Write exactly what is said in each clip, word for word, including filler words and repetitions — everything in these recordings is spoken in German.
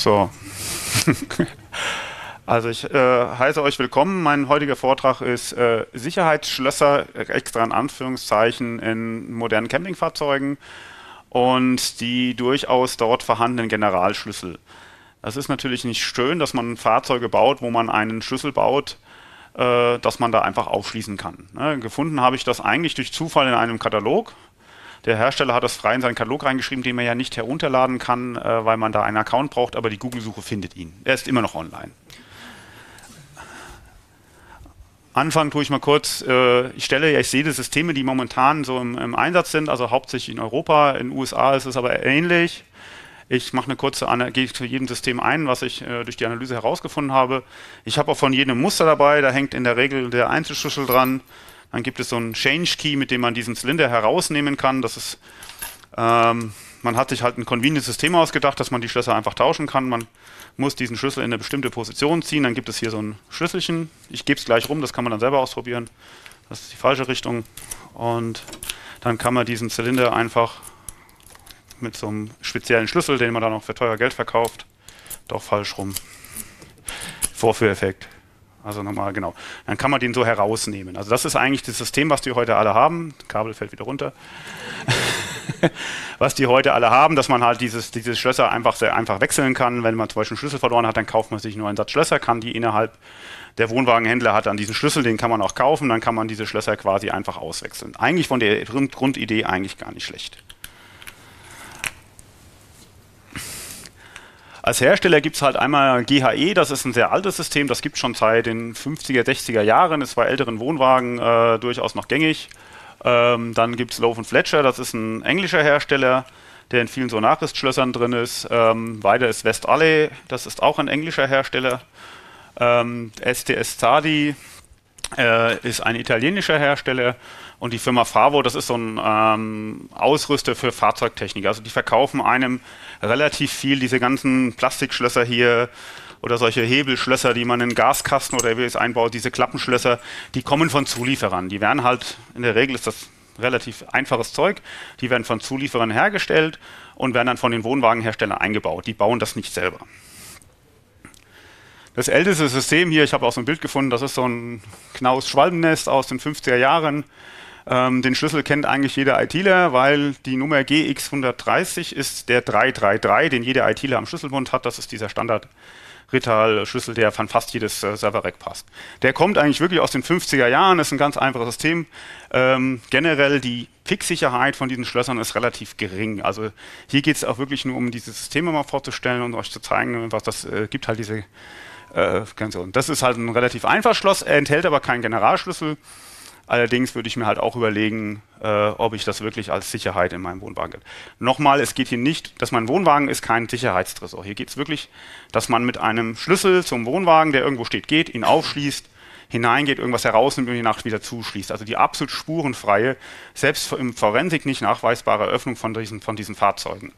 So. Also ich äh, heiße euch willkommen. Mein heutiger Vortrag ist äh, Sicherheitsschlösser, extra in Anführungszeichen, in modernen Campingfahrzeugen und die durchaus dort vorhandenen Generalschlüssel. Das ist natürlich nicht schön, dass man Fahrzeuge baut, wo man einen Schlüssel baut, äh, dass man da einfach aufschließen kann. Ne? Gefunden habe ich das eigentlich durch Zufall in einem Katalog. Der Hersteller hat das frei in seinen Katalog reingeschrieben, den man ja nicht herunterladen kann, äh, weil man da einen Account braucht, aber die Google-Suche findet ihn. Er ist immer noch online. Anfangen tue ich mal kurz, äh, ich stelle, ja, ich sehe die Systeme, die momentan so im, im Einsatz sind, also hauptsächlich in Europa, in den U S A ist es aber ähnlich. Ich mache eine kurze, gehe zu jedem System ein, was ich äh, durch die Analyse herausgefunden habe. Ich habe auch von jedem Muster dabei, da hängt in der Regel der Einzelschlüssel dran. Dann gibt es so einen Change Key, mit dem man diesen Zylinder herausnehmen kann. Das ist, ähm, man hat sich halt ein Convenience-System ausgedacht, dass man die Schlösser einfach tauschen kann. Man muss diesen Schlüssel in eine bestimmte Position ziehen. Dann gibt es hier so ein Schlüsselchen. Ich gebe es gleich rum, das kann man dann selber ausprobieren. Das ist die falsche Richtung. Und dann kann man diesen Zylinder einfach mit so einem speziellen Schlüssel, den man dann auch für teuer Geld verkauft, doch falsch rum. Vorführeffekt. Also nochmal, genau. Dann kann man den so herausnehmen. Also das ist eigentlich das System, was die heute alle haben. Das Kabel fällt wieder runter. Was die heute alle haben, dass man halt dieses, dieses Schlösser einfach sehr einfach wechseln kann. Wenn man zum Beispiel einen Schlüssel verloren hat, dann kauft man sich nur einen Satz Schlösser, kann die innerhalb, der Wohnwagenhändler hat dann diesen Schlüssel, den kann man auch kaufen, dann kann man diese Schlösser quasi einfach auswechseln. Eigentlich von der Grundidee eigentlich gar nicht schlecht. Als Hersteller gibt es halt einmal G H E, das ist ein sehr altes System, das gibt es schon seit den fünfziger, sechziger Jahren, ist bei älteren Wohnwagen äh, durchaus noch gängig. Ähm, dann gibt es Lowe und Fletcher, das ist ein englischer Hersteller, der in vielen so Nachrüstschlössern drin ist. Ähm, weiter ist West Alley, das ist auch ein englischer Hersteller. Ähm, S T S Zadi äh, ist ein italienischer Hersteller. Und die Firma Favo, das ist so ein ähm, Ausrüster für Fahrzeugtechnik. Also die verkaufen einem relativ viel, diese ganzen Plastikschlösser hier oder solche Hebelschlösser, die man in Gaskasten oder wie es einbaut, diese Klappenschlösser, die kommen von Zulieferern. Die werden halt, in der Regel ist das relativ einfaches Zeug, die werden von Zulieferern hergestellt und werden dann von den Wohnwagenherstellern eingebaut. Die bauen das nicht selber. Das älteste System hier, ich habe auch so ein Bild gefunden, das ist so ein Knaus-Schwalbennest aus den fünfziger Jahren. Ähm, den Schlüssel kennt eigentlich jeder ITler, weil die Nummer G X hundertdreißig ist der drei drei drei, den jeder ITler am Schlüsselbund hat. Das ist dieser Standard-Rital-Schlüssel, der von fast jedes äh, Server-Rack passt. Der kommt eigentlich wirklich aus den fünfziger Jahren, ist ein ganz einfaches System. Ähm, generell die Fix-Sicherheit von diesen Schlössern ist relativ gering. Also hier geht es auch wirklich nur um diese Systeme mal vorzustellen und euch zu zeigen, was das äh, gibt halt diese äh, ganze. Und das ist halt ein relativ einfaches Schloss, er enthält aber keinen Generalschlüssel. Allerdings würde ich mir halt auch überlegen, äh, ob ich das wirklich als Sicherheit in meinem Wohnwagen gibt. Nochmal, es geht hier nicht, dass mein Wohnwagen ist kein Sicherheitstresor. Hier geht es wirklich, dass man mit einem Schlüssel zum Wohnwagen, der irgendwo steht, geht, ihn aufschließt, hineingeht, irgendwas herausnimmt und die Nacht wieder zuschließt. Also die absolut spurenfreie, selbst im Forensik nicht nachweisbare Öffnung von diesen, von diesen Fahrzeugen.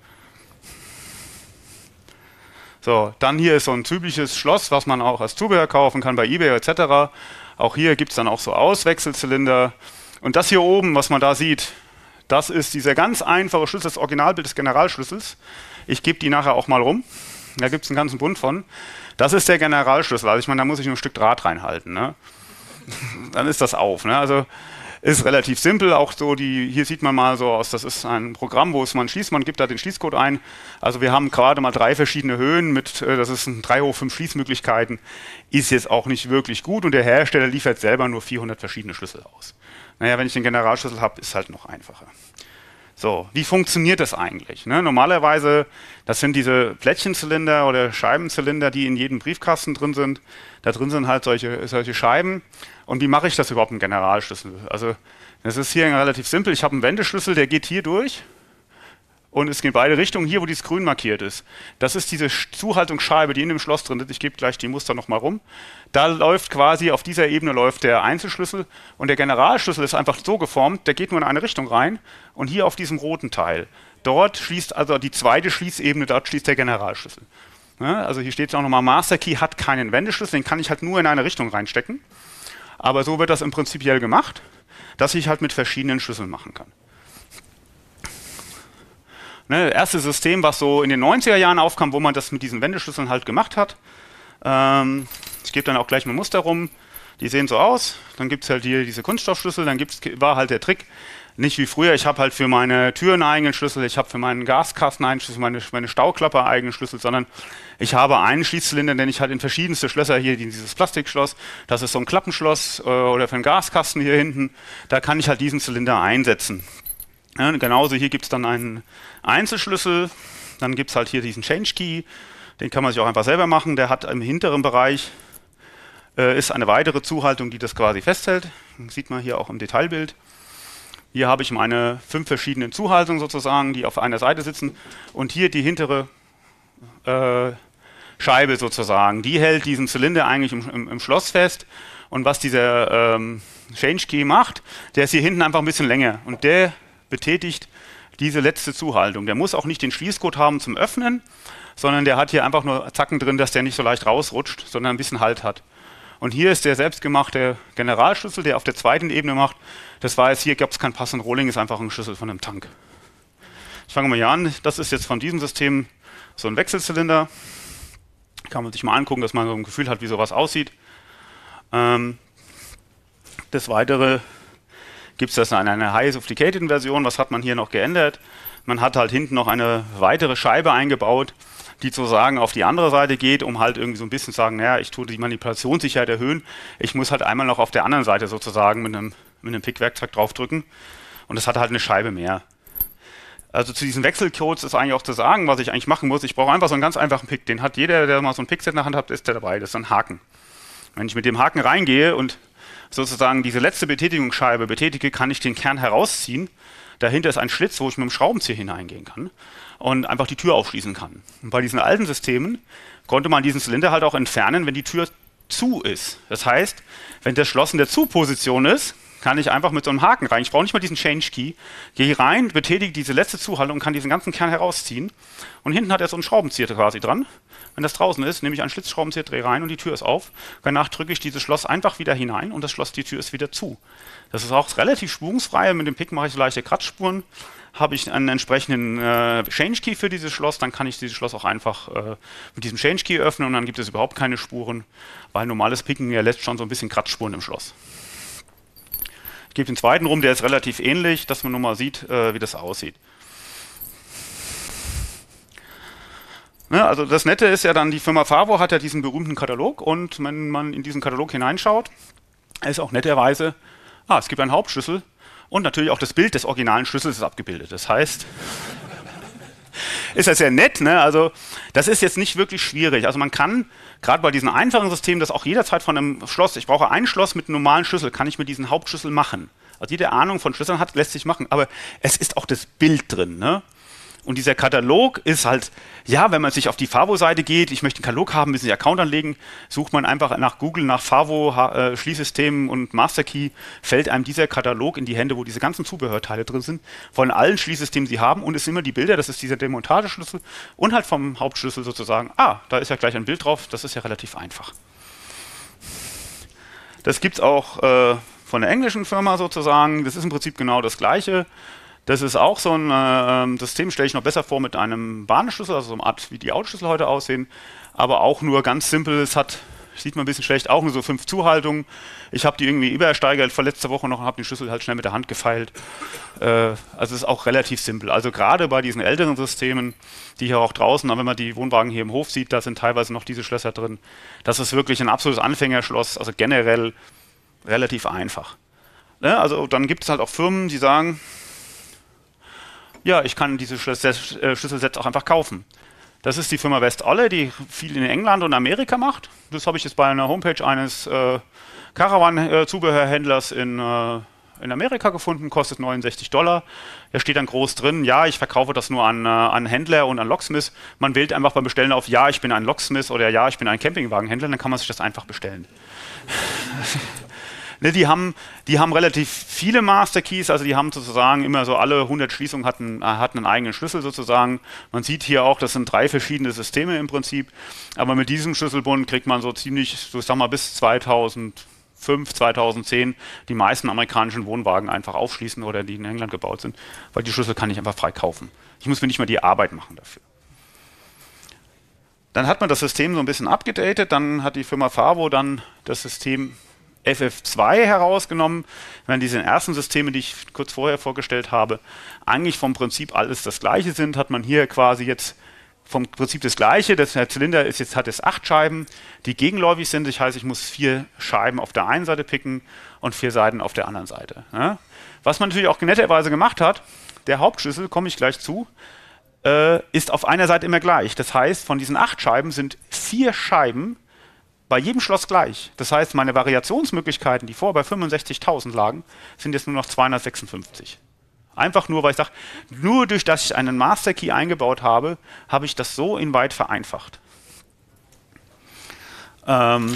So, dann hier ist so ein typisches Schloss, was man auch als Zubehör kaufen kann bei eBay et cetera. Auch hier gibt es dann auch so Auswechselzylinder. Und das hier oben, was man da sieht, das ist dieser ganz einfache Schlüssel, das Originalbild des Generalschlüssels. Ich gebe die nachher auch mal rum. Da gibt es einen ganzen Bund von. Das ist der Generalschlüssel. Also ich meine, da muss ich nur ein Stück Draht reinhalten. Ne? Dann ist das auf. Ne? Also ist relativ simpel. Auch so die, hier sieht man mal so aus, das ist ein Programm, wo es man schließt, man gibt da den Schließcode ein. Also wir haben gerade mal drei verschiedene Höhen mit, das ist ein drei hoch fünf Schließmöglichkeiten. Ist jetzt auch nicht wirklich gut und der Hersteller liefert selber nur vierhundert verschiedene Schlüssel aus. Naja, wenn ich den Generalschlüssel habe, ist es halt noch einfacher. So, wie funktioniert das eigentlich? Ne? Normalerweise, das sind diese Plättchenzylinder oder Scheibenzylinder, die in jedem Briefkasten drin sind. Da drin sind halt solche, solche Scheiben. Und wie mache ich das überhaupt im Generalschlüssel? Also das ist hier relativ simpel. Ich habe einen Wendeschlüssel, der geht hier durch und es geht in beide Richtungen, hier wo dieses grün markiert ist. Das ist diese Zuhaltungsscheibe, die in dem Schloss drin ist. Ich gebe gleich die Muster nochmal rum. Da läuft quasi, auf dieser Ebene läuft der Einzelschlüssel und der Generalschlüssel ist einfach so geformt, der geht nur in eine Richtung rein und hier auf diesem roten Teil. Dort schließt also die zweite Schließebene, dort schließt der Generalschlüssel. Ja, also hier steht auch nochmal, Master Key hat keinen Wendeschlüssel, den kann ich halt nur in eine Richtung reinstecken. Aber so wird das im Prinzipiell gemacht, dass ich halt mit verschiedenen Schlüsseln machen kann. Ne, erste System, was so in den neunziger Jahren aufkam, wo man das mit diesen Wendeschlüsseln halt gemacht hat. Ähm, ich gebe dann auch gleich mal Muster rum. Die sehen so aus. Dann gibt es halt hier diese Kunststoffschlüssel. Dann gibt's, war halt der Trick, nicht wie früher, ich habe halt für meine Türen einen eigenen Schlüssel, ich habe für meinen Gaskasten einen Schlüssel, meine, meine Stauklappe einen eigenen Schlüssel, sondern ich habe einen Schließzylinder, den ich halt in verschiedenste Schlösser, hier dieses Plastikschloss, das ist so ein Klappenschloss äh, oder für einen Gaskasten hier hinten, da kann ich halt diesen Zylinder einsetzen. Ja, genauso hier gibt es dann einen Einzelschlüssel, dann gibt es halt hier diesen Change Key, den kann man sich auch einfach selber machen, der hat im hinteren Bereich äh, ist eine weitere Zuhaltung, die das quasi festhält, das sieht man hier auch im Detailbild. Hier habe ich meine fünf verschiedenen Zuhaltungen sozusagen, die auf einer Seite sitzen und hier die hintere äh, Scheibe sozusagen, die hält diesen Zylinder eigentlich im, im, im Schloss fest und was dieser ähm, Change Key macht, der ist hier hinten einfach ein bisschen länger und der betätigt diese letzte Zuhaltung. Der muss auch nicht den Schließcode haben zum Öffnen, sondern der hat hier einfach nur Zacken drin, dass der nicht so leicht rausrutscht, sondern ein bisschen Halt hat. Und hier ist der selbstgemachte Generalschlüssel, der auf der zweiten Ebene macht. Das war jetzt hier, gab es kein passenden Rohling, ist einfach ein Schlüssel von einem Tank. Ich fange mal hier an. Das ist jetzt von diesem System so ein Wechselzylinder. Kann man sich mal angucken, dass man so ein Gefühl hat, wie sowas aussieht. Ähm, des Weiteren gibt es das in einer High-Sophisticated-Version. Was hat man hier noch geändert? Man hat halt hinten noch eine weitere Scheibe eingebaut, die sozusagen auf die andere Seite geht, um halt irgendwie so ein bisschen zu sagen, naja, ich tue die Manipulationssicherheit erhöhen. Ich muss halt einmal noch auf der anderen Seite sozusagen mit einem, mit einem Pick-Werkzeug draufdrücken. Und das hat halt eine Scheibe mehr. Also zu diesen Wechselcodes ist eigentlich auch zu sagen, was ich eigentlich machen muss. Ich brauche einfach so einen ganz einfachen Pick. Den hat jeder, der mal so ein Pickset in der Hand hat, ist der dabei. Das ist ein Haken. Wenn ich mit dem Haken reingehe und sozusagen diese letzte Betätigungsscheibe betätige, kann ich den Kern herausziehen. Dahinter ist ein Schlitz, wo ich mit dem Schraubenzieher hineingehen kann und einfach die Tür aufschließen kann. Und bei diesen alten Systemen konnte man diesen Zylinder halt auch entfernen, wenn die Tür zu ist. Das heißt, wenn das Schloss in der Zu-Position ist, kann ich einfach mit so einem Haken rein. Ich brauche nicht mal diesen Change Key. Gehe rein, betätige diese letzte Zuhaltung und kann diesen ganzen Kern herausziehen. Und hinten hat er so einen Schraubenzieher quasi dran. Wenn das draußen ist, nehme ich einen Schlitzschraubenzieher, drehe rein und die Tür ist auf. Danach drücke ich dieses Schloss einfach wieder hinein und das Schloss, die Tür ist wieder zu. Das ist auch relativ schwungsfrei. Mit dem Pick mache ich so leichte Kratzspuren. Habe ich einen entsprechenden äh, Change Key für dieses Schloss, dann kann ich dieses Schloss auch einfach äh, mit diesem Change Key öffnen und dann gibt es überhaupt keine Spuren, weil normales Picken ja lässt schon so ein bisschen Kratzspuren im Schloss. Ich gebe den zweiten rum, der ist relativ ähnlich, dass man nur mal sieht, äh, wie das aussieht. Ne, also das Nette ist ja dann, die Firma Favo hat ja diesen berühmten Katalog und wenn man in diesen Katalog hineinschaut, ist auch netterweise, ah, es gibt einen Hauptschlüssel und natürlich auch das Bild des originalen Schlüssels ist abgebildet. Das heißt, ist das sehr nett, ne? Also das ist jetzt nicht wirklich schwierig. Also man kann, gerade bei diesen einfachen Systemen, das auch jederzeit von einem Schloss, ich brauche ein Schloss mit einem normalen Schlüssel, kann ich mit diesem Hauptschlüssel machen. Also jede Ahnung von Schlüsseln hat, lässt sich machen, aber es ist auch das Bild drin, ne? Und dieser Katalog ist halt, ja, wenn man sich auf die Favo-Seite geht, ich möchte einen Katalog haben, müssen Sie Account anlegen, sucht man einfach nach Google, nach Favo, äh, Schließsystemen und Masterkey, fällt einem dieser Katalog in die Hände, wo diese ganzen Zubehörteile drin sind, von allen Schließsystemen, die Sie haben, und es sind immer die Bilder, das ist dieser Demontageschlüssel und halt vom Hauptschlüssel sozusagen, ah, da ist ja gleich ein Bild drauf, das ist ja relativ einfach. Das gibt es auch äh, von der englischen Firma sozusagen, das ist im Prinzip genau das Gleiche. Das ist auch so ein äh, System, stelle ich noch besser vor mit einem Bahnschlüssel, also so eine Art, wie die Autoschlüssel heute aussehen, aber auch nur ganz simpel, es hat, sieht man ein bisschen schlecht, auch nur so fünf Zuhaltungen. Ich habe die irgendwie übersteigert vor letzter Woche noch und habe den Schlüssel halt schnell mit der Hand gefeilt. Äh, also es ist auch relativ simpel. Also gerade bei diesen älteren Systemen, die hier auch draußen, wenn man die Wohnwagen hier im Hof sieht, da sind teilweise noch diese Schlösser drin. Das ist wirklich ein absolutes Anfängerschloss, also generell relativ einfach. Ne? Also dann gibt es halt auch Firmen, die sagen, ja, ich kann diese Schlüsselsets auch einfach kaufen. Das ist die Firma West-Olle, die viel in England und Amerika macht. Das habe ich jetzt bei einer Homepage eines äh, Caravan-Zubehörhändlers in, äh, in Amerika gefunden, kostet neunundsechzig Dollar. Da steht dann groß drin, ja, ich verkaufe das nur an, äh, an Händler und an Locksmith. Man wählt einfach beim Bestellen auf, ja, ich bin ein Locksmith oder ja, ich bin ein Campingwagenhändler, dann kann man sich das einfach bestellen. Ne, die haben, die haben relativ viele Master Keys, also die haben sozusagen immer so alle hundert Schließungen hatten, hatten einen eigenen Schlüssel sozusagen. Man sieht hier auch, das sind drei verschiedene Systeme im Prinzip, aber mit diesem Schlüsselbund kriegt man so ziemlich, so ich sag mal bis zweitausend zweitausendfünf, zweitausendzehn die meisten amerikanischen Wohnwagen einfach aufschließen oder die in England gebaut sind, weil die Schlüssel kann ich einfach frei kaufen. Ich muss mir nicht mal die Arbeit machen dafür. Dann hat man das System so ein bisschen abgedatet, dann hat die Firma Favo dann das System F F zwei herausgenommen, wenn diese ersten Systeme, die ich kurz vorher vorgestellt habe, eigentlich vom Prinzip alles das gleiche sind, hat man hier quasi jetzt vom Prinzip das gleiche. Das, der Zylinder ist jetzt, hat jetzt acht Scheiben, die gegenläufig sind. Das heißt, ich muss vier Scheiben auf der einen Seite picken und vier Seiten auf der anderen Seite. Ja? Was man natürlich auch netterweise gemacht hat, der Hauptschlüssel, komme ich gleich zu, äh, ist auf einer Seite immer gleich. Das heißt, von diesen acht Scheiben sind vier Scheiben bei jedem Schloss gleich. Das heißt, meine Variationsmöglichkeiten, die vorher bei fünfundsechzigtausend lagen, sind jetzt nur noch zweihundertsechsundfünfzig. Einfach nur, weil ich sage, nur durch das ich einen Master Key eingebaut habe, habe ich das so in weit vereinfacht. Ähm,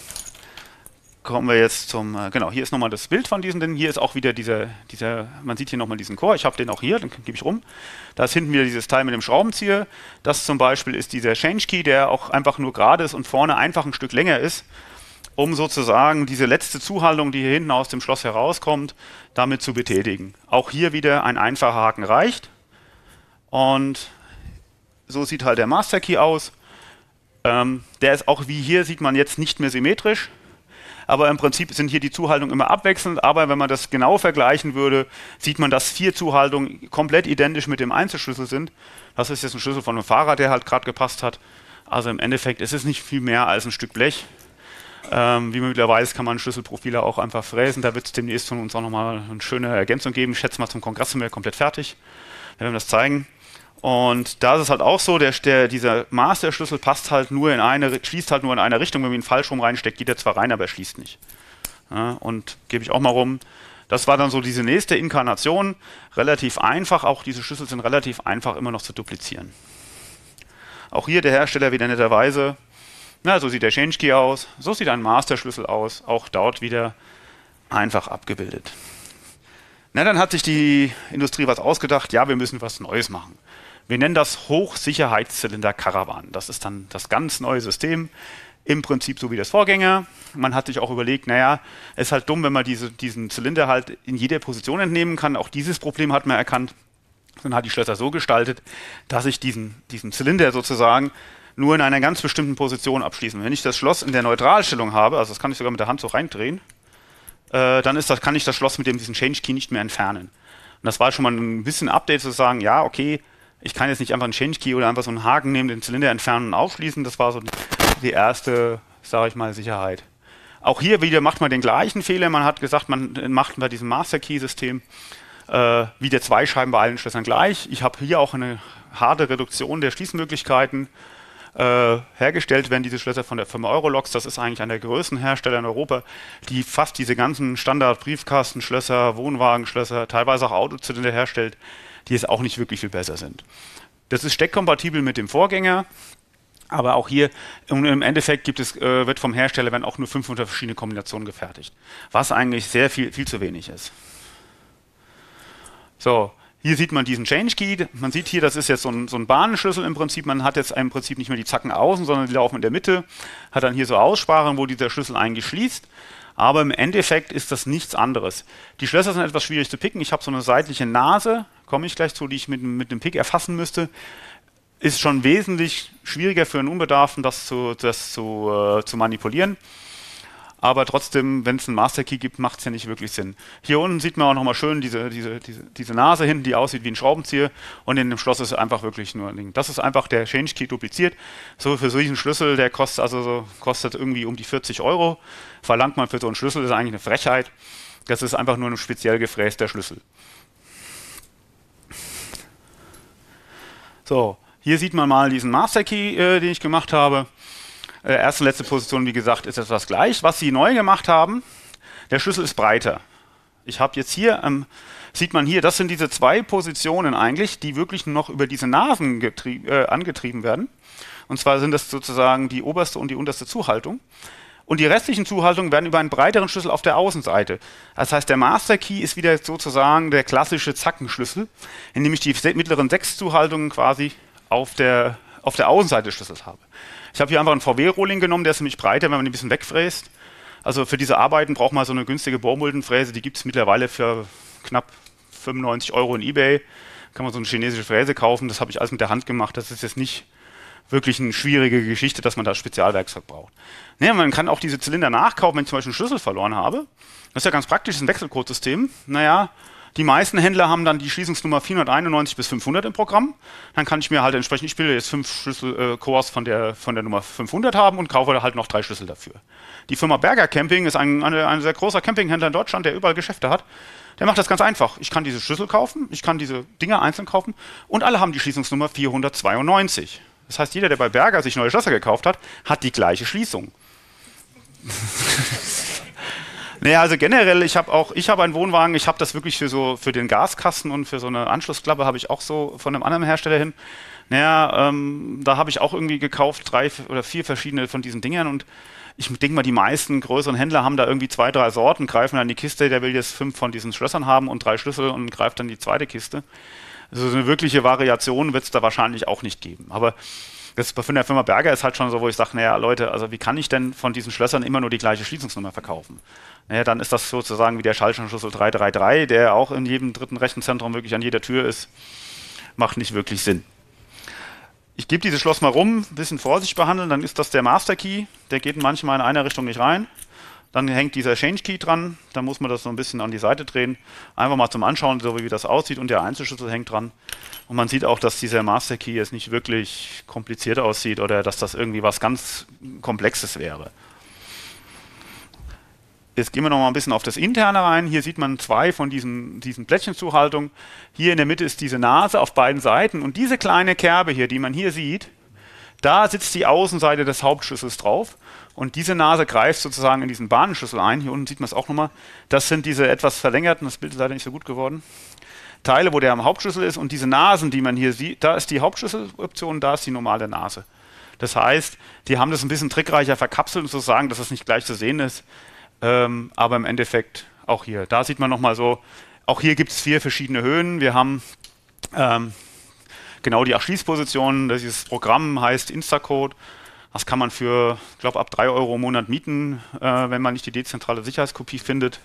kommen wir jetzt zum, äh, genau, hier ist nochmal das Bild von diesen, denn hier ist auch wieder dieser, dieser man sieht hier nochmal diesen Core, ich habe den auch hier, den gebe ich rum. Da ist hinten wieder dieses Teil mit dem Schraubenzieher. Das zum Beispiel ist dieser Change Key, der auch einfach nur gerade ist und vorne einfach ein Stück länger ist, um sozusagen diese letzte Zuhaltung, die hier hinten aus dem Schloss herauskommt, damit zu betätigen. Auch hier wieder ein einfacher Haken reicht. Und so sieht halt der Master Key aus. Ähm, der ist auch wie hier, sieht man jetzt nicht mehr symmetrisch. Aber im Prinzip sind hier die Zuhaltungen immer abwechselnd. Aber wenn man das genau vergleichen würde, sieht man, dass vier Zuhaltungen komplett identisch mit dem Einzelschlüssel sind. Das ist jetzt ein Schlüssel von einem Fahrrad, der halt gerade gepasst hat. Also im Endeffekt ist es nicht viel mehr als ein Stück Blech. Ähm, wie man mittlerweile weiß, kann man Schlüsselprofile auch einfach fräsen. Da wird es demnächst von uns auch nochmal eine schöne Ergänzung geben. Ich schätze mal, zum Kongress sind wir komplett fertig. Wir werden das zeigen. Und da ist es halt auch so, der, der, dieser Master-Schlüssel passt halt nur in eine, schließt halt nur in eine Richtung. Wenn man ihn falsch rum reinsteckt, geht er zwar rein, aber er schließt nicht. Ja, und gebe ich auch mal rum. Das war dann so diese nächste Inkarnation. Relativ einfach, auch diese Schlüssel sind relativ einfach immer noch zu duplizieren. Auch hier der Hersteller wieder netterweise. Na, so sieht der Change Key aus, so sieht ein Master-Schlüssel aus, auch dort wieder einfach abgebildet. Na, dann hat sich die Industrie was ausgedacht, ja, wir müssen was Neues machen. Wir nennen das Hochsicherheitszylinder Caravan. Das ist dann das ganz neue System, im Prinzip so wie das Vorgänger. Man hat sich auch überlegt, naja, es ist halt dumm, wenn man diese, diesen Zylinder halt in jeder Position entnehmen kann. Auch dieses Problem hat man erkannt. Dann hat die Schlösser so gestaltet, dass ich diesen, diesen Zylinder sozusagen nur in einer ganz bestimmten Position abschließen. Wenn ich das Schloss in der Neutralstellung habe, also das kann ich sogar mit der Hand so reindrehen, äh, dann ist das, kann ich das Schloss mit dem, diesem Change Key nicht mehr entfernen. Und das war schon mal ein bisschen Update zu sagen, ja, okay, ich kann jetzt nicht einfach einen Change Key oder einfach so einen Haken nehmen, den Zylinder entfernen und aufschließen. Das war so die erste, sage ich mal, Sicherheit. Auch hier wieder macht man den gleichen Fehler. Man hat gesagt, man macht bei diesem Master Key System äh, wieder zwei Scheiben bei allen Schlössern gleich. Ich habe hier auch eine harte Reduktion der Schließmöglichkeiten. Äh, hergestellt werden diese Schlösser von der Firma Eurolox. Das ist eigentlich einer der größten Hersteller in Europa, die fast diese ganzen Standard-Briefkastenschlösser, Wohnwagenschlösser, teilweise auch Autozylinder herstellt, die jetzt auch nicht wirklich viel besser sind. Das ist steckkompatibel mit dem Vorgänger, aber auch hier im Endeffekt gibt es, äh, wird vom Hersteller werden auch nur fünfhundert verschiedene Kombinationen gefertigt, was eigentlich sehr viel, viel zu wenig ist. So. Hier sieht man diesen Change Key. Man sieht hier, das ist jetzt so ein, so ein Bahnenschlüssel im Prinzip. Man hat jetzt im Prinzip nicht mehr die Zacken außen, sondern die laufen in der Mitte. Hat dann hier so Aussparungen, wo dieser Schlüssel eigentlich schließt. Aber im Endeffekt ist das nichts anderes. Die Schlösser sind etwas schwierig zu picken. Ich habe so eine seitliche Nase, komme ich gleich zu, die ich mit, mit dem Pick erfassen müsste. Ist schon wesentlich schwieriger für einen Unbedarften, das zu, das zu, äh, zu manipulieren. Aber trotzdem, wenn es einen Master Key gibt, macht es ja nicht wirklich Sinn. Hier unten sieht man auch nochmal schön diese, diese, diese, diese Nase hinten, die aussieht wie ein Schraubenzieher. Und in dem Schloss ist einfach wirklich nur ein Ding. Das ist einfach der Change Key dupliziert. So für solchen Schlüssel, der kostet also so, kostet irgendwie um die vierzig Euro. Verlangt man für so einen Schlüssel, das ist eigentlich eine Frechheit. Das ist einfach nur ein speziell gefräster Schlüssel. So, hier sieht man mal diesen Master Key, äh, den ich gemacht habe. Erste und letzte Position, wie gesagt, ist etwas gleich. Was sie neu gemacht haben, der Schlüssel ist breiter. Ich habe jetzt hier, ähm, sieht man hier, das sind diese zwei Positionen eigentlich, die wirklich noch über diese Nasen äh, angetrieben werden. Und zwar sind das sozusagen die oberste und die unterste Zuhaltung. Und die restlichen Zuhaltungen werden über einen breiteren Schlüssel auf der Außenseite. Das heißt, der Master Key ist wieder sozusagen der klassische Zackenschlüssel, in dem ich die mittleren sechs Zuhaltungen quasi auf der, auf der Außenseite des Schlüssels habe. Ich habe hier einfach einen V W-Rohling genommen, der ist nämlich breiter, wenn man ihn ein bisschen wegfräst. Also für diese Arbeiten braucht man so eine günstige Bohrmuldenfräse, die gibt es mittlerweile für knapp fünfundneunzig Euro in eBay. Kann man so eine chinesische Fräse kaufen, das habe ich alles mit der Hand gemacht, das ist jetzt nicht wirklich eine schwierige Geschichte, dass man da Spezialwerkzeug braucht. Ne, man kann auch diese Zylinder nachkaufen, wenn ich zum Beispiel einen Schlüssel verloren habe. Das ist ja ganz praktisch, das ist ein Wechselcodesystem. Naja, die meisten Händler haben dann die Schließungsnummer vierhunderteinundneunzig bis fünfhundert im Programm. Dann kann ich mir halt entsprechend, ich will jetzt fünf Schlüssel-Cores äh, von, der, von der Nummer fünfhundert haben und kaufe halt noch drei Schlüssel dafür. Die Firma Berger Camping ist ein, eine, ein sehr großer Campinghändler in Deutschland, der überall Geschäfte hat. Der macht das ganz einfach. Ich kann diese Schlüssel kaufen, ich kann diese Dinger einzeln kaufen und alle haben die Schließungsnummer vierhundertzweiundneunzig. Das heißt, jeder, der bei Berger sich neue Schlösser gekauft hat, hat die gleiche Schließung. Naja, also generell, ich habe auch, ich habe einen Wohnwagen, ich habe das wirklich für so, für den Gaskasten und für so eine Anschlussklappe habe ich auch so von einem anderen Hersteller hin. Naja, ähm, da habe ich auch irgendwie gekauft, drei oder vier verschiedene von diesen Dingern und ich denke mal, die meisten größeren Händler haben da irgendwie zwei, drei Sorten, greifen dann in die Kiste, der will jetzt fünf von diesen Schlössern haben und drei Schlüssel und greift dann die zweite Kiste. Also so eine wirkliche Variation wird es da wahrscheinlich auch nicht geben. Aber das von der Firma Berger ist halt schon so, wo ich sage, naja, Leute, also wie kann ich denn von diesen Schlössern immer nur die gleiche Schließungsnummer verkaufen? Naja, dann ist das sozusagen wie der Schaltschlüssel drei drei drei, der auch in jedem dritten Rechenzentrum wirklich an jeder Tür ist. Macht nicht wirklich Sinn. Ich gebe dieses Schloss mal rum, ein bisschen Vorsicht behandeln, dann ist das der Master Key, der geht manchmal in einer Richtung nicht rein. Dann hängt dieser Change Key dran, da muss man das so ein bisschen an die Seite drehen. Einfach mal zum Anschauen, so wie das aussieht, und der Einzelschlüssel hängt dran. Und man sieht auch, dass dieser Master Key jetzt nicht wirklich kompliziert aussieht oder dass das irgendwie was ganz Komplexes wäre. Jetzt gehen wir noch mal ein bisschen auf das Interne rein. Hier sieht man zwei von diesen, diesen Plättchenzuhaltungen. Hier in der Mitte ist diese Nase auf beiden Seiten und diese kleine Kerbe hier, die man hier sieht, da sitzt die Außenseite des Hauptschlüssels drauf und diese Nase greift sozusagen in diesen Bahnenschlüssel ein. Hier unten sieht man es auch nochmal. Das sind diese etwas verlängerten, das Bild ist leider nicht so gut geworden, Teile, wo der am Hauptschlüssel ist, und diese Nasen, die man hier sieht, da ist die Hauptschlüsseloption, da ist die normale Nase. Das heißt, die haben das ein bisschen trickreicher verkapselt und sozusagen, dass es nicht gleich zu sehen ist. Ähm, aber im Endeffekt auch hier. Da sieht man nochmal so, auch hier gibt es vier verschiedene Höhen. Wir haben ähm, genau die Schließpositionen. Dieses Programm heißt Instacode. Das kann man für, ich glaube, ab drei Euro im Monat mieten, äh, wenn man nicht die dezentrale Sicherheitskopie findet.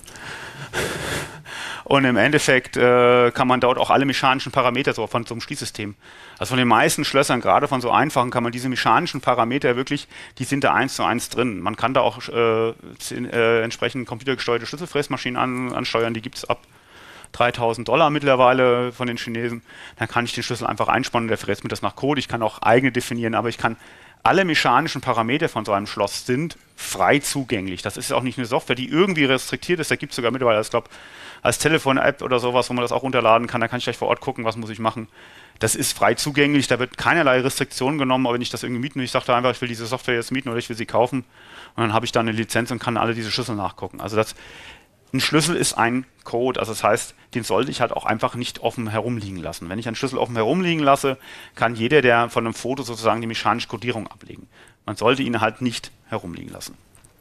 Und im Endeffekt äh, kann man dort auch alle mechanischen Parameter so von so einem Schließsystem. Also von den meisten Schlössern, gerade von so einfachen, kann man diese mechanischen Parameter wirklich, die sind da eins zu eins drin. Man kann da auch äh, äh, entsprechend computergesteuerte Schlüsselfräsmaschinen an, ansteuern, die gibt es ab dreitausend Dollar mittlerweile von den Chinesen. Dann kann ich den Schlüssel einfach einspannen und der fräst mir das nach Code. Ich kann auch eigene definieren, aber ich kann alle mechanischen Parameter von so einem Schloss sind frei zugänglich. Das ist auch nicht eine Software, die irgendwie restriktiert ist. Da gibt es sogar mittlerweile, ich glaube, als Telefon-App oder sowas, wo man das auch runterladen kann. Da kann ich gleich vor Ort gucken, was muss ich machen. Das ist frei zugänglich, da wird keinerlei Restriktionen genommen, aber wenn ich das irgendwie mieten will, ich sage einfach, ich will diese Software jetzt mieten oder ich will sie kaufen und dann habe ich da eine Lizenz und kann alle diese Schlüssel nachgucken. Also das, ein Schlüssel ist ein Code, also das heißt, den sollte ich halt auch einfach nicht offen herumliegen lassen. Wenn ich einen Schlüssel offen herumliegen lasse, kann jeder, der von einem Foto sozusagen die mechanische Codierung ablegen. Man sollte ihn halt nicht herumliegen lassen.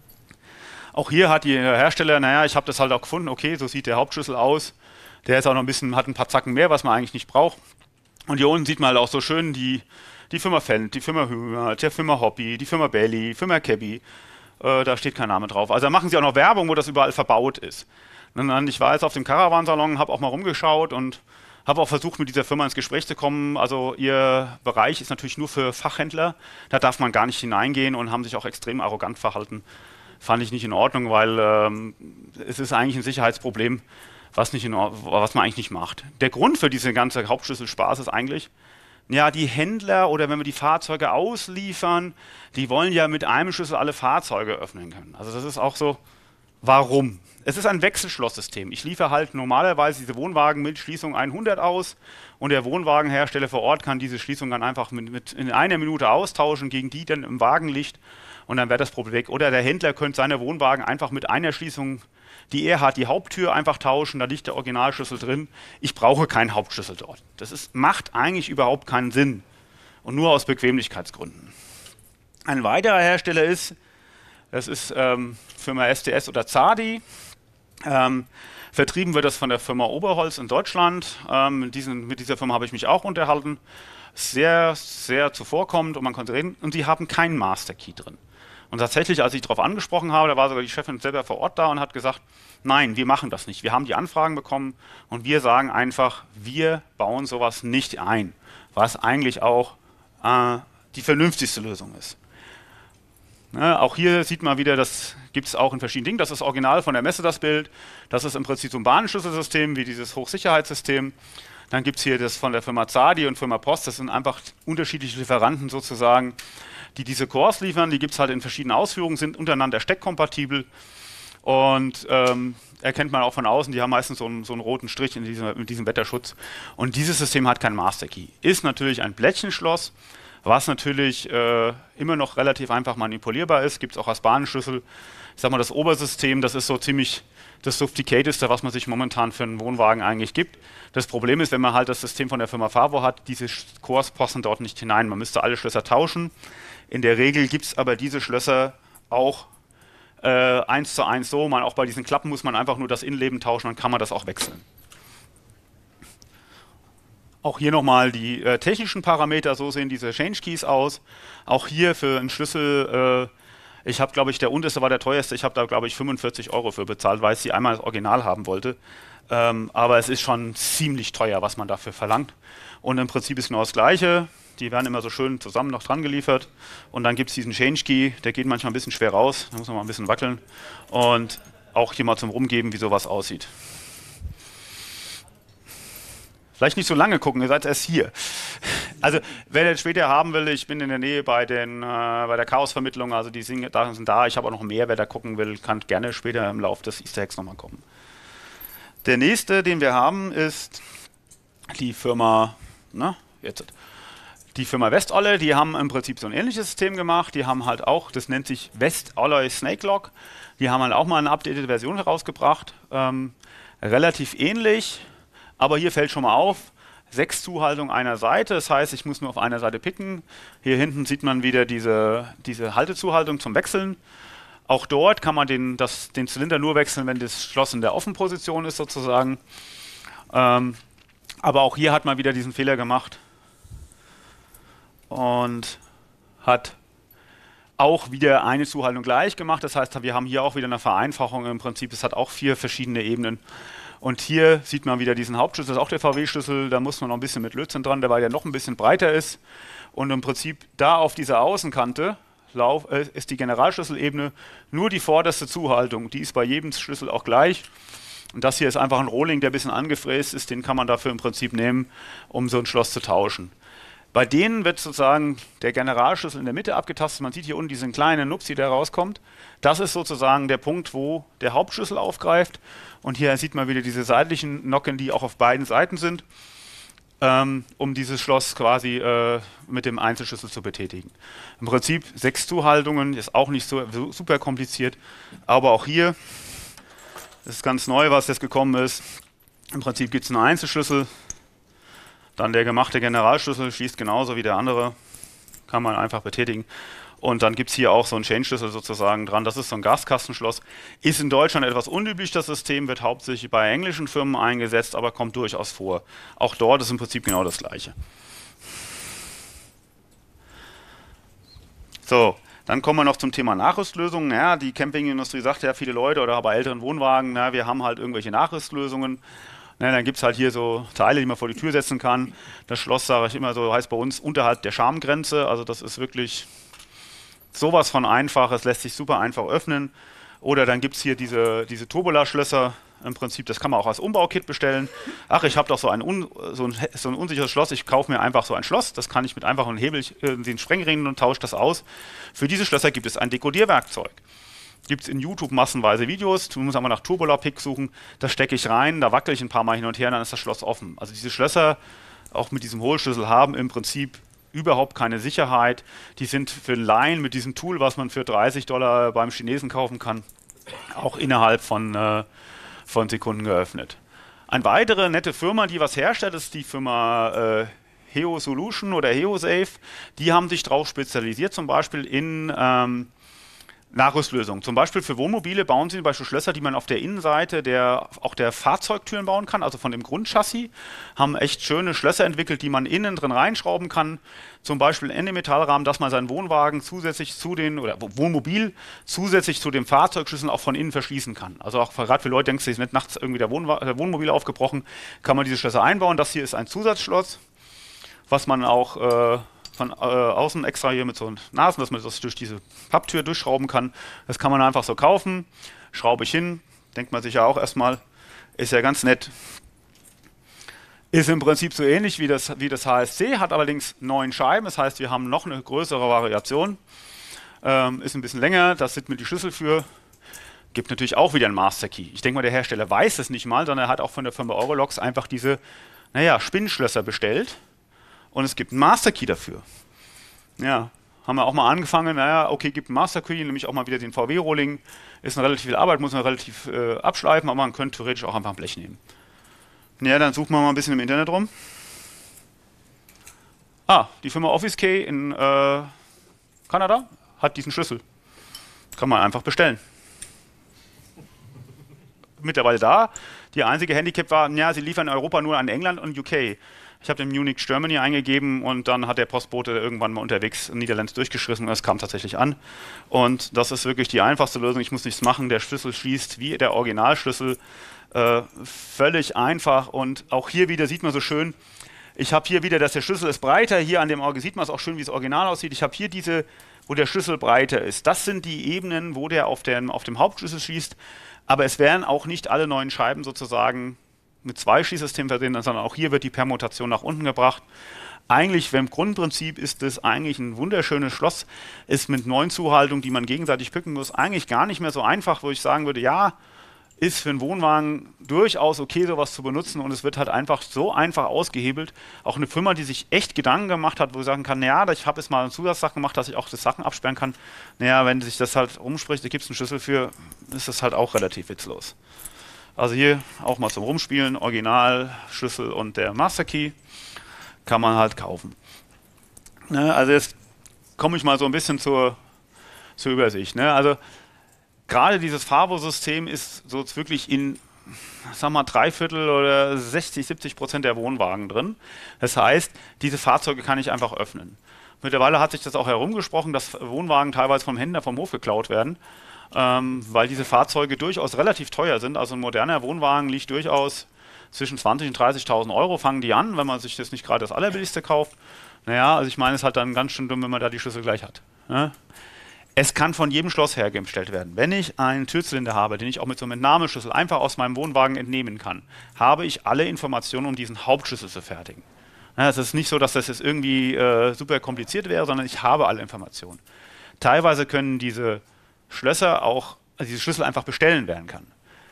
Auch hier hat der Hersteller, naja, ich habe das halt auch gefunden, okay, so sieht der Hauptschlüssel aus. Der ist auch noch ein bisschen, hat ein paar Zacken mehr, was man eigentlich nicht braucht. Und hier unten sieht man halt auch so schön die, die Firma Fendt, die Firma Hümer, die Firma Hobby, die Firma Belly, die Firma Cabby. Äh, da steht kein Name drauf. Also da machen sie auch noch Werbung, wo das überall verbaut ist. Und dann, ich war jetzt auf dem Caravansalon, habe auch mal rumgeschaut und habe auch versucht, mit dieser Firma ins Gespräch zu kommen. Also ihr Bereich ist natürlich nur für Fachhändler. Da darf man gar nicht hineingehen und haben sich auch extrem arrogant verhalten. Fand ich nicht in Ordnung, weil ähm, es ist eigentlich ein Sicherheitsproblem, was, nicht in was man eigentlich nicht macht. Der Grund für diese ganze Hauptschlüssel-Spaß ist eigentlich, ja, die Händler oder wenn wir die Fahrzeuge ausliefern, die wollen ja mit einem Schlüssel alle Fahrzeuge öffnen können. Also das ist auch so, warum? Es ist ein Wechselschlosssystem. Ich liefere halt normalerweise diese Wohnwagen mit Schließung hundert aus und der Wohnwagenhersteller vor Ort kann diese Schließung dann einfach mit, mit in einer Minute austauschen gegen die dann im Wagen liegt. Und dann wäre das Problem weg. Oder der Händler könnte seine Wohnwagen einfach mit einer Schließung, die er hat, die Haupttür einfach tauschen, da liegt der Originalschlüssel drin. Ich brauche keinen Hauptschlüssel dort. Das ist, macht eigentlich überhaupt keinen Sinn. Und nur aus Bequemlichkeitsgründen. Ein weiterer Hersteller ist, das ist ähm, Firma S T S oder Zadi. Ähm, vertrieben wird das von der Firma Oberholz in Deutschland. Ähm, mit, diesen, mit dieser Firma habe ich mich auch unterhalten. Sehr, sehr zuvorkommend und man konnte reden. Und sie haben keinen Master Key drin. Und tatsächlich, als ich darauf angesprochen habe, da war sogar die Chefin selber vor Ort da und hat gesagt, nein, wir machen das nicht. Wir haben die Anfragen bekommen und wir sagen einfach, wir bauen sowas nicht ein, was eigentlich auch äh, die vernünftigste Lösung ist. Ne, auch hier sieht man wieder, das gibt es auch in verschiedenen Dingen. Das ist original von der Messe, das Bild. Das ist im Prinzip so ein Bahnenschlüsselsystem wie dieses Hochsicherheitssystem. Dann gibt es hier das von der Firma Zadi und Firma Post. Das sind einfach unterschiedliche Lieferanten sozusagen, die diese Cores liefern. Die gibt es halt in verschiedenen Ausführungen, sind untereinander steckkompatibel. Und ähm, erkennt man auch von außen, die haben meistens so einen, so einen roten Strich in diesem, in diesem Wetterschutz. Und dieses System hat keinen Master Key. Ist natürlich ein Blättchenschloss, was natürlich äh, immer noch relativ einfach manipulierbar ist. Gibt es auch als Bahnenschlüssel. Ich sag mal, das Obersystem, das ist so ziemlich das Sophisticatedste, was man sich momentan für einen Wohnwagen eigentlich gibt. Das Problem ist, wenn man halt das System von der Firma Favo hat, diese Cores passen dort nicht hinein. Man müsste alle Schlösser tauschen. In der Regel gibt es aber diese Schlösser auch äh, eins zu eins so. Man, auch bei diesen Klappen muss man einfach nur das Innenleben tauschen, dann kann man das auch wechseln. Auch hier nochmal die äh, technischen Parameter, so sehen diese Change Keys aus. Auch hier für einen Schlüssel, äh, ich habe glaube ich, der unterste war der teuerste, ich habe da glaube ich fünfundvierzig Euro für bezahlt, weil ich sie einmal das Original haben wollte. Ähm, aber es ist schon ziemlich teuer, was man dafür verlangt. Und im Prinzip ist genau das Gleiche. Die werden immer so schön zusammen noch dran geliefert. Und dann gibt es diesen Change Key, der geht manchmal ein bisschen schwer raus, da muss man mal ein bisschen wackeln. Und auch hier mal zum Rumgeben, wie sowas aussieht. Vielleicht nicht so lange gucken, ihr seid erst hier. Also, wer den später haben will, ich bin in der Nähe bei, den, äh, bei der Chaos-Vermittlung, also die sind da, sind da. Ich habe auch noch mehr, wer da gucken will, kann gerne später im Laufe des Easter Eggs nochmal kommen. Der nächste, den wir haben, ist die Firma, na, jetzt, die Firma West-Olle, die haben im Prinzip so ein ähnliches System gemacht. Die haben halt auch, das nennt sich West-Olle Snake Lock. Die haben halt auch mal eine updatete Version herausgebracht. Ähm, relativ ähnlich. Aber hier fällt schon mal auf, sechs Zuhaltungen einer Seite, das heißt, ich muss nur auf einer Seite picken. Hier hinten sieht man wieder diese, diese Haltezuhaltung zum Wechseln. Auch dort kann man den, das, den Zylinder nur wechseln, wenn das Schloss in der Offenposition ist sozusagen. Ähm, aber auch hier hat man wieder diesen Fehler gemacht und hat auch wieder eine Zuhaltung gleich gemacht. Das heißt, wir haben hier auch wieder eine Vereinfachung im Prinzip. Es hat auch vier verschiedene Ebenen. Und hier sieht man wieder diesen Hauptschlüssel, das ist auch der V W-Schlüssel, da muss man noch ein bisschen mit Lötzinn dran, weil der noch ein bisschen breiter ist. Und im Prinzip da auf dieser Außenkante lauf, äh, ist die Generalschlüsselebene nur die vorderste Zuhaltung. Die ist bei jedem Schlüssel auch gleich. Und das hier ist einfach ein Rohling, der ein bisschen angefräst ist, den kann man dafür im Prinzip nehmen, um so ein Schloss zu tauschen. Bei denen wird sozusagen der Generalschlüssel in der Mitte abgetastet. Man sieht hier unten diesen kleinen Nupsi, der rauskommt. Das ist sozusagen der Punkt, wo der Hauptschlüssel aufgreift. Und hier sieht man wieder diese seitlichen Nocken, die auch auf beiden Seiten sind, ähm, um dieses Schloss quasi äh, mit dem Einzelschlüssel zu betätigen. Im Prinzip sechs Zuhaltungen, ist auch nicht so, so super kompliziert. Aber auch hier ist ganz neu, was jetzt gekommen ist. Im Prinzip gibt es einen Einzelschlüssel. Dann der gemachte Generalschlüssel schließt genauso wie der andere. Kann man einfach betätigen. Und dann gibt es hier auch so einen Chain-Schlüssel sozusagen dran. Das ist so ein Gaskastenschloss. Ist in Deutschland etwas unüblich, das System, wird hauptsächlich bei englischen Firmen eingesetzt, aber kommt durchaus vor. Auch dort ist im Prinzip genau das Gleiche. So, dann kommen wir noch zum Thema Nachrüstlösungen. Ja, die Campingindustrie sagt ja, viele Leute oder bei älteren Wohnwagen, na, wir haben halt irgendwelche Nachrüstlösungen. Na, dann gibt es halt hier so Teile, die man vor die Tür setzen kann. Das Schloss, sage ich immer so, heißt bei uns unterhalb der Schamgrenze. Also das ist wirklich sowas von einfach, es lässt sich super einfach öffnen. Oder dann gibt es hier diese, diese Turbula-Schlösser, im Prinzip, das kann man auch als Umbaukit bestellen. Ach, ich habe doch so ein, un, so, ein, so ein unsicheres Schloss, ich kaufe mir einfach so ein Schloss, das kann ich mit einfachen Hebel, äh, den Sprengringen und tausche das aus. Für diese Schlösser gibt es ein Dekodierwerkzeug. Gibt es in YouTube massenweise Videos, du musst einmal nach Turbula-Pick suchen, da stecke ich rein, da wackel ich ein paar Mal hin und her, dann ist das Schloss offen. Also diese Schlösser, auch mit diesem Hohlschlüssel, haben im Prinzip überhaupt keine Sicherheit. Die sind für einen Laien mit diesem Tool, was man für dreißig Dollar beim Chinesen kaufen kann, auch innerhalb von, äh, von Sekunden geöffnet. Eine weitere nette Firma, die was herstellt, ist die Firma äh, Heo Solution oder HeoSafe. Die haben sich darauf spezialisiert, zum Beispiel in ähm, Nachrüstlösungen. Zum Beispiel für Wohnmobile bauen sie zum Beispiel Schlösser, die man auf der Innenseite der, auch der Fahrzeugtüren bauen kann, also von dem Grundchassis, haben echt schöne Schlösser entwickelt, die man innen drin reinschrauben kann. Zum Beispiel in den Metallrahmen, dass man seinen Wohnwagen zusätzlich zu den, oder Wohnmobil zusätzlich zu dem Fahrzeugschlüssel auch von innen verschließen kann. Also auch gerade für Leute, denken sich nicht nachts irgendwie der, Wohnwa der Wohnmobil aufgebrochen, kann man diese Schlösser einbauen. Das hier ist ein Zusatzschloss, was man auch äh, von äh, außen extra hier mit so Nasen, dass man das durch diese Papptür durchschrauben kann. Das kann man einfach so kaufen, schraube ich hin, denkt man sich ja auch erstmal, ist ja ganz nett. Ist im Prinzip so ähnlich wie das, wie das H S C, hat allerdings neun Scheiben, das heißt, wir haben noch eine größere Variation. Ähm, ist ein bisschen länger, da sind mir die Schlüssel für. Gibt natürlich auch wieder einen Master Key. Ich denke mal, der Hersteller weiß es nicht mal, sondern er hat auch von der Firma Eurolox einfach diese, naja, Spinnschlösser bestellt. Und es gibt einen Master Key dafür. Ja, haben wir auch mal angefangen, naja, okay, gibt einen Master Key, nämlich auch mal wieder den V W-Rohling. Ist eine relativ viel Arbeit, muss man relativ äh, abschleifen, aber man könnte theoretisch auch einfach ein Blech nehmen. Ja, dann suchen wir mal ein bisschen im Internet rum. Ah, die Firma Office Key in äh, Kanada hat diesen Schlüssel. Kann man einfach bestellen. Mittlerweile da. Die einzige Handicap war, ja, sie liefern in Europa nur an England und U K. Ich habe den Munich Germany eingegeben und dann hat der Postbote irgendwann mal unterwegs in Niederlande durchgeschrissen und es kam tatsächlich an. Und das ist wirklich die einfachste Lösung. Ich muss nichts machen. Der Schlüssel schließt wie der Originalschlüssel. Äh, völlig einfach. Und auch hier wieder sieht man so schön, ich habe hier wieder, dass der Schlüssel ist breiter. Hier an dem Auge sieht man es auch schön, wie das Original aussieht. Ich habe hier diese, wo der Schlüssel breiter ist. Das sind die Ebenen, wo der auf, den, auf dem Hauptschlüssel schließt. Aber es werden auch nicht alle neuen Scheiben sozusagen mit zwei Schließsystemen versehen, sondern auch hier wird die Permutation nach unten gebracht. Eigentlich, im Grundprinzip ist es eigentlich ein wunderschönes Schloss, ist mit neun Zuhaltungen, die man gegenseitig picken muss, eigentlich gar nicht mehr so einfach, wo ich sagen würde, ja, ist für einen Wohnwagen durchaus okay, sowas zu benutzen und es wird halt einfach so einfach ausgehebelt. Auch eine Firma, die sich echt Gedanken gemacht hat, wo ich sagen kann, naja, ich habe jetzt mal eine Zusatzsache gemacht, dass ich auch das Sachen absperren kann. Naja, wenn sich das halt rumspricht, da gibt es einen Schlüssel für, ist das halt auch relativ witzlos. Also hier auch mal zum Rumspielen, Originalschlüssel und der Master Key kann man halt kaufen. Ne, also jetzt komme ich mal so ein bisschen zur, zur Übersicht. Ne? Also gerade dieses Favo-System ist so wirklich in, sag mal, drei Viertel oder sechzig, siebzig Prozent der Wohnwagen drin. Das heißt, diese Fahrzeuge kann ich einfach öffnen. Mittlerweile hat sich das auch herumgesprochen, dass Wohnwagen teilweise vom Händler vom Hof geklaut werden. Ähm, weil diese Fahrzeuge durchaus relativ teuer sind. Also ein moderner Wohnwagen liegt durchaus zwischen zwanzigtausend und dreißigtausend Euro, fangen die an, wenn man sich das nicht gerade das allerbilligste kauft. Naja, also ich meine, es ist halt dann ganz schön dumm, wenn man da die Schlüssel gleich hat. Ja? Es kann von jedem Schloss hergestellt werden. Wenn ich einen Türzylinder habe, den ich auch mit so einem Entnahmeschlüssel einfach aus meinem Wohnwagen entnehmen kann, habe ich alle Informationen, um diesen Hauptschlüssel zu fertigen. Ja, es ist nicht so, dass das jetzt irgendwie äh, super kompliziert wäre, sondern ich habe alle Informationen. Teilweise können diese Schlösser auch, also diese Schlüssel einfach bestellen werden kann.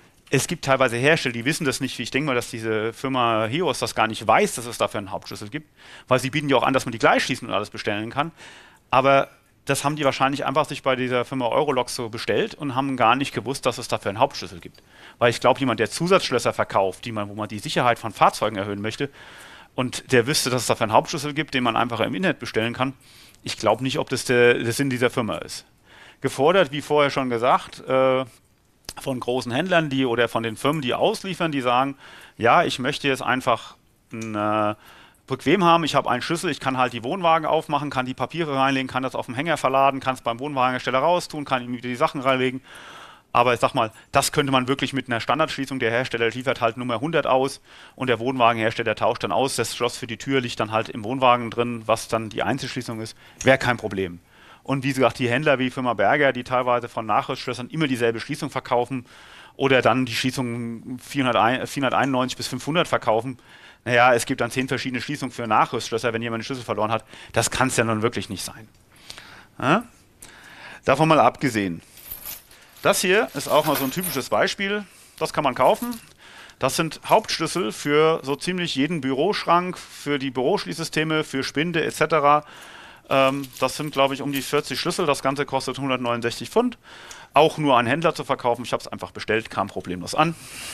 Es gibt teilweise Hersteller, die wissen das nicht. Ich denke mal, dass diese Firma Hios das gar nicht weiß, dass es dafür einen Hauptschlüssel gibt, weil sie bieten ja auch an, dass man die gleich schließen und alles bestellen kann. Aber das haben die wahrscheinlich einfach sich bei dieser Firma Eurolox so bestellt und haben gar nicht gewusst, dass es dafür einen Hauptschlüssel gibt. Weil ich glaube, jemand, der Zusatzschlösser verkauft, die man, wo man die Sicherheit von Fahrzeugen erhöhen möchte, und der wüsste, dass es dafür einen Hauptschlüssel gibt, den man einfach im Internet bestellen kann, ich glaube nicht, ob das der, der Sinn dieser Firma ist. Gefordert, wie vorher schon gesagt, äh, von großen Händlern, die oder von den Firmen, die ausliefern, die sagen, ja, ich möchte jetzt einfach ein, äh, bequem haben, ich habe einen Schlüssel, ich kann halt die Wohnwagen aufmachen, kann die Papiere reinlegen, kann das auf dem Hänger verladen, kann es beim Wohnwagenhersteller raustun, kann ihm wieder die Sachen reinlegen. Aber ich sag mal, das könnte man wirklich mit einer Standardschließung, der Hersteller liefert halt Nummer hundert aus und der Wohnwagenhersteller tauscht dann aus, das Schloss für die Tür liegt dann halt im Wohnwagen drin, was dann die Einzelschließung ist, wäre kein Problem. Und wie gesagt, die Händler wie Firma Berger, die teilweise von Nachrüstschlössern immer dieselbe Schließung verkaufen oder dann die Schließung vierhunderteinundneunzig bis fünfhundert verkaufen. Naja, es gibt dann zehn verschiedene Schließungen für Nachrüstschlösser, wenn jemand den Schlüssel verloren hat. Das kann es ja nun wirklich nicht sein. Ja? Davon mal abgesehen. Das hier ist auch mal so ein typisches Beispiel. Das kann man kaufen. Das sind Hauptschlüssel für so ziemlich jeden Büroschrank, für die Büroschließsysteme, für Spinde et cetera. Das sind, glaube ich, um die vierzig Schlüssel. Das Ganze kostet hundertneunundsechzig Pfund. Auch nur an Händler zu verkaufen. Ich habe es einfach bestellt, kam problemlos an.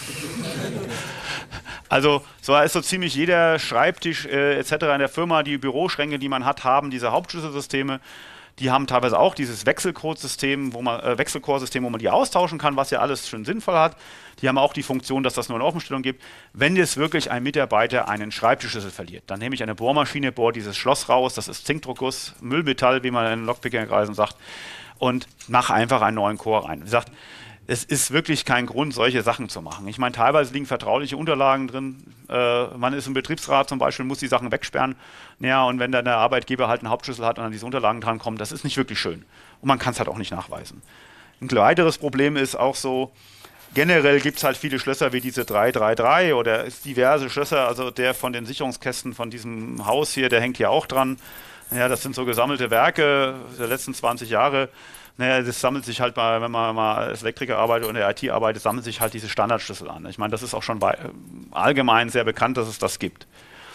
Also so ist so ziemlich jeder Schreibtisch äh, et cetera in der Firma, die Büroschränke, die man hat, haben diese Hauptschlüsselsysteme. Die haben teilweise auch dieses Wechselcode-System, wo man, äh, Wechselcore-System, wo man die austauschen kann, was ja alles schon sinnvoll hat. Die haben auch die Funktion, dass das nur eine Offenstellung gibt. Wenn jetzt wirklich ein Mitarbeiter einen Schreibtischschlüssel verliert, dann nehme ich eine Bohrmaschine, bohre dieses Schloss raus, das ist Zinkdruckguss, Müllmetall, wie man in Lockpicking-Kreisen sagt, und mache einfach einen neuen Core rein. Wie gesagt, es ist wirklich kein Grund, solche Sachen zu machen. Ich meine, teilweise liegen vertrauliche Unterlagen drin. Äh, man ist im Betriebsrat zum Beispiel, muss die Sachen wegsperren. Ja, und wenn dann der Arbeitgeber halt einen Hauptschlüssel hat und an diese Unterlagen drankommt, das ist nicht wirklich schön. Und man kann es halt auch nicht nachweisen. Ein weiteres Problem ist auch so, generell gibt es halt viele Schlösser wie diese drei drei drei oder diverse Schlösser. Also der von den Sicherungskästen von diesem Haus hier, der hängt hier auch dran. Ja, das sind so gesammelte Werke der letzten zwanzig Jahre. Naja, das sammelt sich halt mal, wenn man mal als Elektriker arbeitet und in der I T arbeitet, sammelt sich halt diese Standardschlüssel an. Ich meine, das ist auch schon bei, allgemein sehr bekannt, dass es das gibt.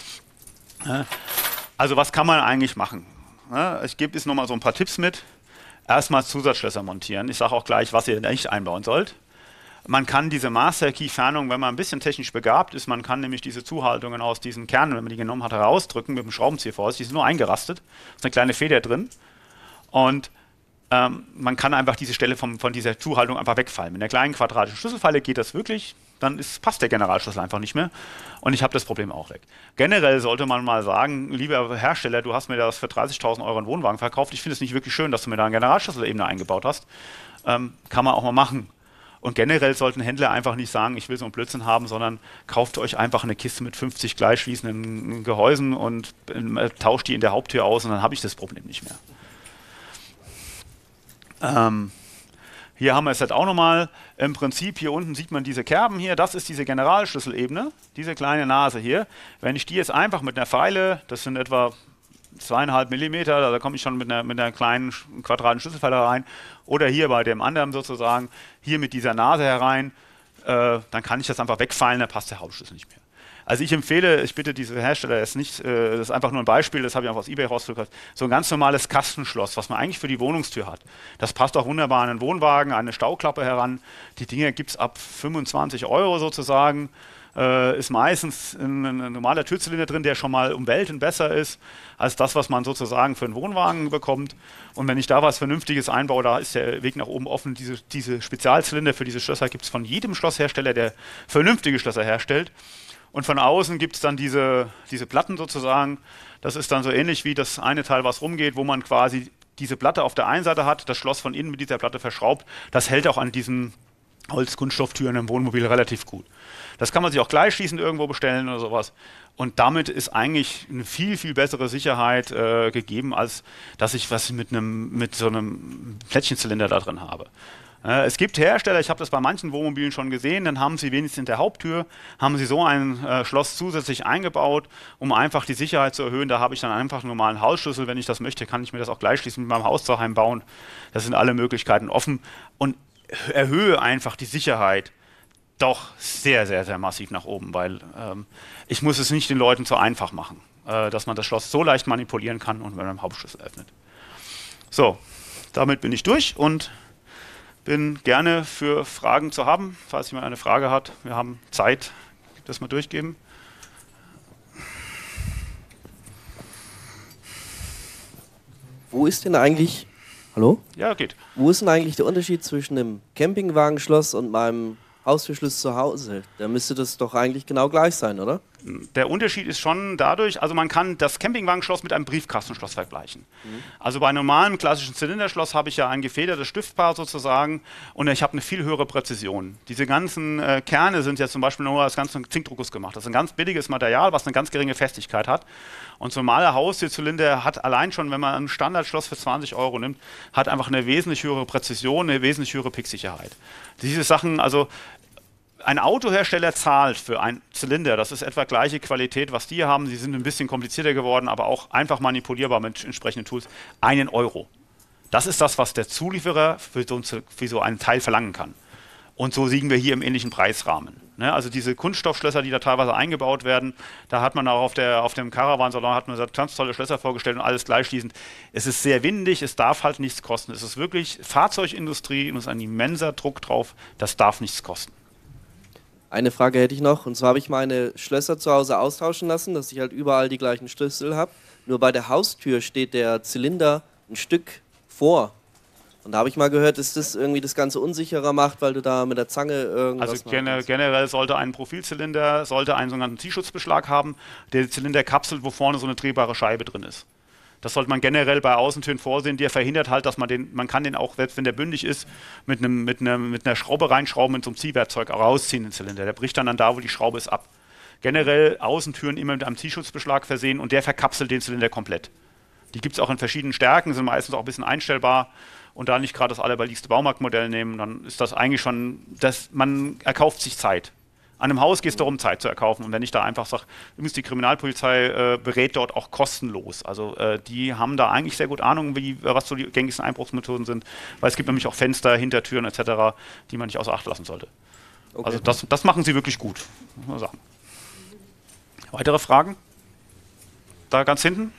Also was kann man eigentlich machen? Ich gebe jetzt nochmal so ein paar Tipps mit. Erstmal Zusatzschlösser montieren. Ich sage auch gleich, was ihr nicht einbauen sollt. Man kann diese Master-Key-Fernung, wenn man ein bisschen technisch begabt ist, man kann nämlich diese Zuhaltungen aus diesen Kernen, wenn man die genommen hat, herausdrücken mit dem Schraubenzieher vor. Die sind nur eingerastet. Da ist eine kleine Feder drin. Und Ähm, man kann einfach diese Stelle vom, von dieser Zuhaltung einfach wegfallen. Mit einer kleinen quadratischen Schlüsselfalle geht das wirklich, dann ist, passt der Generalschlüssel einfach nicht mehr und ich habe das Problem auch weg. Generell sollte man mal sagen, lieber Hersteller, du hast mir das für dreißigtausend Euro einen Wohnwagen verkauft, ich finde es nicht wirklich schön, dass du mir da eine Generalschlüsselebene eingebaut hast. Ähm, kann man auch mal machen. Und generell sollten Händler einfach nicht sagen, ich will so einen Blödsinn haben, sondern kauft euch einfach eine Kiste mit fünfzig gleichschließenden Gehäusen und äh, tauscht die in der Haupttür aus und dann habe ich das Problem nicht mehr. Ähm, hier haben wir es halt auch nochmal. Im Prinzip hier unten sieht man diese Kerben hier. Das ist diese Generalschlüsselebene, diese kleine Nase hier. Wenn ich die jetzt einfach mit einer Feile, das sind etwa zweieinhalb Millimeter, da komme ich schon mit einer, mit einer kleinen quadratischen Schlüsselfalle rein. Oder hier bei dem anderen sozusagen, hier mit dieser Nase herein, äh, dann kann ich das einfach wegfeilen, dann passt der Hauptschlüssel nicht mehr. Also ich empfehle, ich bitte diese Hersteller jetzt nicht, äh, das ist einfach nur ein Beispiel, das habe ich auch aus eBay rausgekauft, so ein ganz normales Kastenschloss, was man eigentlich für die Wohnungstür hat. Das passt auch wunderbar an einen Wohnwagen, an eine Stauklappe heran. Die Dinge gibt es ab fünfundzwanzig Euro sozusagen. Äh, ist meistens ein, ein normaler Türzylinder drin, der schon mal um Welten besser ist, als das, was man sozusagen für einen Wohnwagen bekommt. Und wenn ich da was Vernünftiges einbaue, da ist der Weg nach oben offen. Diese, diese Spezialzylinder für diese Schlösser gibt es von jedem Schlosshersteller, der vernünftige Schlösser herstellt. Und von außen gibt es dann diese, diese Platten sozusagen. Das ist dann so ähnlich wie das eine Teil, was rumgeht, wo man quasi diese Platte auf der einen Seite hat, das Schloss von innen mit dieser Platte verschraubt. Das hält auch an diesen Holzkunststofftüren im Wohnmobil relativ gut. Das kann man sich auch gleichschließend irgendwo bestellen oder sowas. Und damit ist eigentlich eine viel, viel bessere Sicherheit äh, gegeben, als dass ich was mit, einem, mit so einem Plättchenzylinder da drin habe. Es gibt Hersteller, ich habe das bei manchen Wohnmobilen schon gesehen, dann haben sie wenigstens in der Haupttür, haben sie so ein äh, Schloss zusätzlich eingebaut, um einfach die Sicherheit zu erhöhen. Da habe ich dann einfach einen normalen Hausschlüssel, wenn ich das möchte, kann ich mir das auch gleich schließen mit meinem Haus zu Hause bauen. Das sind alle Möglichkeiten offen und erhöhe einfach die Sicherheit doch sehr, sehr, sehr massiv nach oben, weil ähm, ich muss es nicht den Leuten zu einfach machen, äh, dass man das Schloss so leicht manipulieren kann und mit einem Hauptschlüssel öffnet. So, damit bin ich durch und bin gerne für Fragen zu haben, falls jemand eine Frage hat. Wir haben Zeit. Das mal durchgeben. Wo ist denn eigentlich... Hallo? Ja, geht. Wo ist denn eigentlich der Unterschied zwischen einem Campingwagenschloss und meinem Haustürschlüssel zu Hause? Da müsste das doch eigentlich genau gleich sein, oder? Der Unterschied ist schon dadurch, also man kann das Campingwagenschloss mit einem Briefkastenschloss vergleichen. Mhm. Also bei normalem klassischen Zylinderschloss habe ich ja ein gefedertes Stiftpaar sozusagen und ich habe eine viel höhere Präzision. Diese ganzen äh, Kerne sind ja zum Beispiel nur aus ganzem Zinkdruckguss gemacht. Das ist ein ganz billiges Material, was eine ganz geringe Festigkeit hat. Und so ein normaler Haustürzylinder hat allein schon, wenn man ein Standardschloss für zwanzig Euro nimmt, hat einfach eine wesentlich höhere Präzision, eine wesentlich höhere Picksicherheit. Diese Sachen, also ein Autohersteller zahlt für einen Zylinder, das ist etwa gleiche Qualität, was die haben, sie sind ein bisschen komplizierter geworden, aber auch einfach manipulierbar mit entsprechenden Tools, einen Euro. Das ist das, was der Zulieferer für so, für so einen Teil verlangen kann. Und so liegen wir hier im ähnlichen Preisrahmen. Ne? Also diese Kunststoffschlösser, die da teilweise eingebaut werden, da hat man auch auf, der, auf dem Caravan-Salon hat man ganz tolle Schlösser vorgestellt und alles gleichschließend. Es ist sehr windig, es darf halt nichts kosten. Es ist wirklich Fahrzeugindustrie und es ist ein immenser Druck drauf, das darf nichts kosten. Eine Frage hätte ich noch, und zwar habe ich meine Schlösser zu Hause austauschen lassen, dass ich halt überall die gleichen Schlüssel habe. Nur bei der Haustür steht der Zylinder ein Stück vor. Und da habe ich mal gehört, dass das irgendwie das Ganze unsicherer macht, weil du da mit der Zange irgendwas Also gener generell sollte ein Profilzylinder sollte einen sogenannten Ziehschutzbeschlag haben, der Zylinder kapselt, wo vorne so eine drehbare Scheibe drin ist. Das sollte man generell bei Außentüren vorsehen. Der verhindert halt, dass man den, man kann den auch, selbst wenn der bündig ist, mit, einem, mit, einer, mit einer Schraube reinschrauben, mit so einem Ziehwerkzeug rausziehen, den Zylinder. Der bricht dann, dann da, wo die Schraube ist, ab. Generell Außentüren immer mit einem Ziehschutzbeschlag versehen und der verkapselt den Zylinder komplett. Die gibt es auch in verschiedenen Stärken, sind meistens auch ein bisschen einstellbar. Und da nicht gerade das allerbilligste Baumarktmodell nehmen, dann ist das eigentlich schon, das, man erkauft sich Zeit. An einem Haus geht es darum, Zeit zu erkaufen. Und wenn ich da einfach sage, übrigens die Kriminalpolizei äh, berät dort auch kostenlos. Also äh, die haben da eigentlich sehr gut Ahnung, wie, was so die gängigsten Einbruchsmethoden sind. Weil es gibt nämlich auch Fenster, Hintertüren et cetera, die man nicht außer Acht lassen sollte. Okay. Also das, das machen sie wirklich gut, muss man sagen. Weitere Fragen? Da ganz hinten?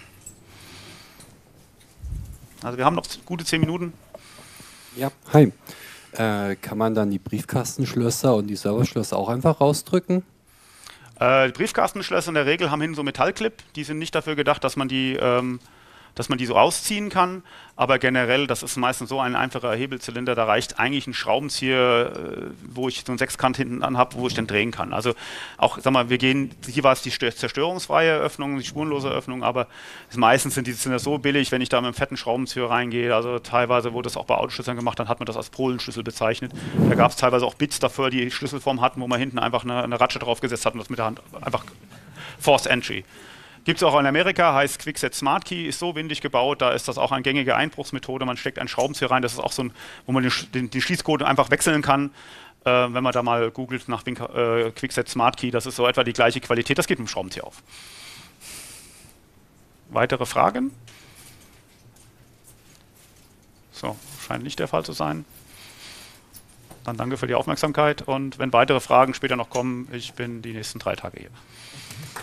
Also wir haben noch gute zehn Minuten. Ja, hi. Äh, kann man dann die Briefkastenschlösser und die Serverschlösser auch einfach rausdrücken? Äh, die Briefkastenschlösser in der Regel haben hinten so Metallclip. Die sind nicht dafür gedacht, dass man die, ähm, dass man die so rausziehen kann. Aber generell, das ist meistens so ein einfacher Hebelzylinder, da reicht eigentlich ein Schraubenzieher, äh, wo ich so einen Sechskant hinten an habe, wo ich den drehen kann. Also auch, sag mal, wir gehen, hier war es die zerstörungsfreie Öffnung, die spurenlose Öffnung, aber meistens sind die Zylinder so billig, wenn ich da mit einem fetten Schraubenzieher reingehe. Also teilweise wurde das auch bei Autoschlüsseln gemacht, dann hat man das als Polenschlüssel bezeichnet. Da gab es teilweise auch Bits dafür, die Schlüsselform hatten, wo man hinten einfach eine, eine Ratsche draufgesetzt hat und das mit der Hand einfach Forced Entry. Gibt es auch in Amerika, heißt Quickset Smart Key, ist so windig gebaut, da ist das auch eine gängige Einbruchsmethode. Man steckt einen Schraubenzieher rein, das ist auch so ein, wo man den, den, den Schließcode einfach wechseln kann. Äh, wenn man da mal googelt nach äh, Quickset Smart Key, das ist so etwa die gleiche Qualität, das geht mit dem Schraubenzieher auf. Weitere Fragen? So, scheint nicht der Fall zu sein. Dann danke für die Aufmerksamkeit und wenn weitere Fragen später noch kommen, ich bin die nächsten drei Tage hier.